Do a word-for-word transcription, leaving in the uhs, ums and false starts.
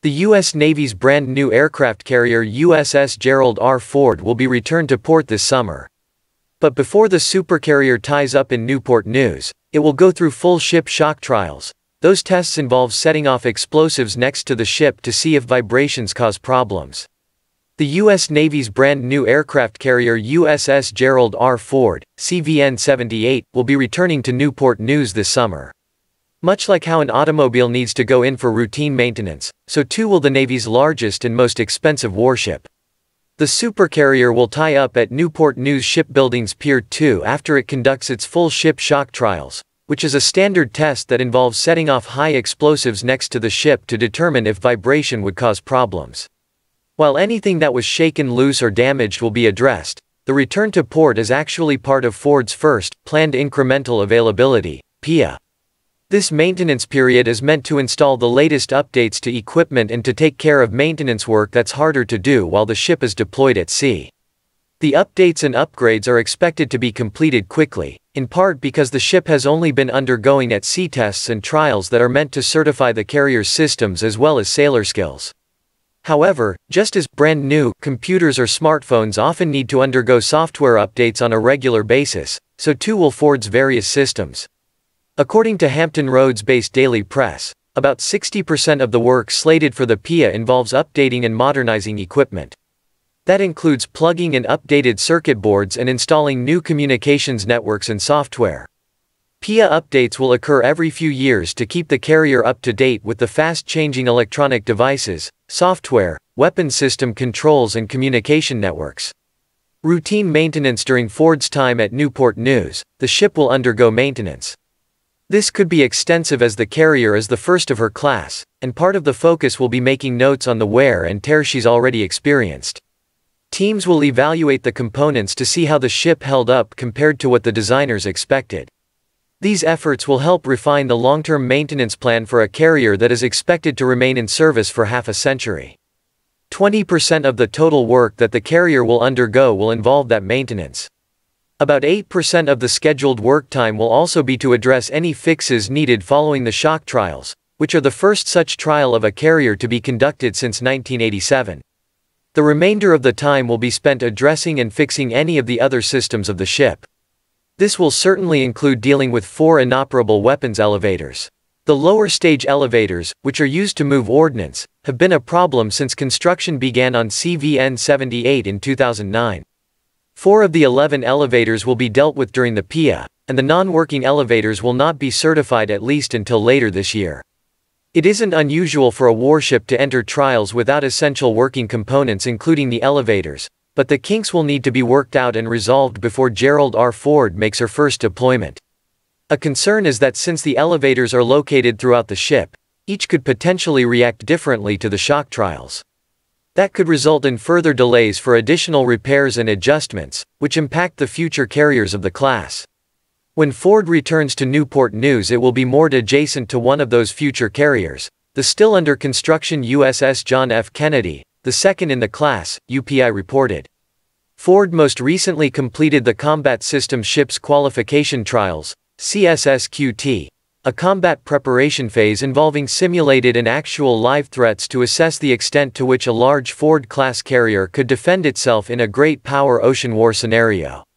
The U S Navy's brand new aircraft carrier U S S Gerald R. Ford will be returned to port this summer. But before the supercarrier ties up in Newport News, it will go through full ship shock trials. Those tests involve setting off explosives next to the ship to see if vibrations cause problems. The U S Navy's brand new aircraft carrier U S S Gerald R. Ford, C V N seventy-eight, will be returning to Newport News this summer. Much like how an automobile needs to go in for routine maintenance, so too will the Navy's largest and most expensive warship. The supercarrier will tie up at Newport News Shipbuilding's Pier two after it conducts its full ship shock trials, which is a standard test that involves setting off high explosives next to the ship to determine if vibration would cause problems. While anything that was shaken loose or damaged will be addressed, the return to port is actually part of Ford's first, planned incremental availability, P I A. This maintenance period is meant to install the latest updates to equipment and to take care of maintenance work that's harder to do while the ship is deployed at sea. The updates and upgrades are expected to be completed quickly, in part because the ship has only been undergoing at sea tests and trials that are meant to certify the carrier's systems as well as sailor skills. However, just as brand new computers or smartphones often need to undergo software updates on a regular basis, so too will Ford's various systems. According to Hampton Roads-based Daily Press, about sixty percent of the work slated for the P I A involves updating and modernizing equipment. That includes plugging in updated circuit boards and installing new communications networks and software. P I A updates will occur every few years to keep the carrier up to date with the fast-changing electronic devices, software, weapons system controls and communication networks. Routine maintenance during Ford's time at Newport News, the ship will undergo maintenance. This could be extensive as the carrier is the first of her class, and part of the focus will be making notes on the wear and tear she's already experienced. Teams will evaluate the components to see how the ship held up compared to what the designers expected. These efforts will help refine the long-term maintenance plan for a carrier that is expected to remain in service for half a century. twenty percent of the total work that the carrier will undergo will involve that maintenance. About eight percent of the scheduled work time will also be to address any fixes needed following the shock trials, which are the first such trial of a carrier to be conducted since nineteen eighty-seven. The remainder of the time will be spent addressing and fixing any of the other systems of the ship. This will certainly include dealing with four inoperable weapons elevators. The lower stage elevators, which are used to move ordnance, have been a problem since construction began on C V N seventy-eight in two thousand nine. Four of the eleven elevators will be dealt with during the P I A, and the non-working elevators will not be certified at least until later this year. It isn't unusual for a warship to enter trials without essential working components including the elevators, but the kinks will need to be worked out and resolved before Gerald R. Ford makes her first deployment. A concern is that since the elevators are located throughout the ship, each could potentially react differently to the shock trials. That could result in further delays for additional repairs and adjustments, which impact the future carriers of the class. When Ford returns to Newport News, it will be moored adjacent to one of those future carriers, the still under construction U S S John F. Kennedy, the second in the class, U P I reported. Ford most recently completed the Combat System Ships Qualification Trials, C S S Q T, a combat preparation phase involving simulated and actual live threats to assess the extent to which a large Ford-class carrier could defend itself in a great power ocean war scenario.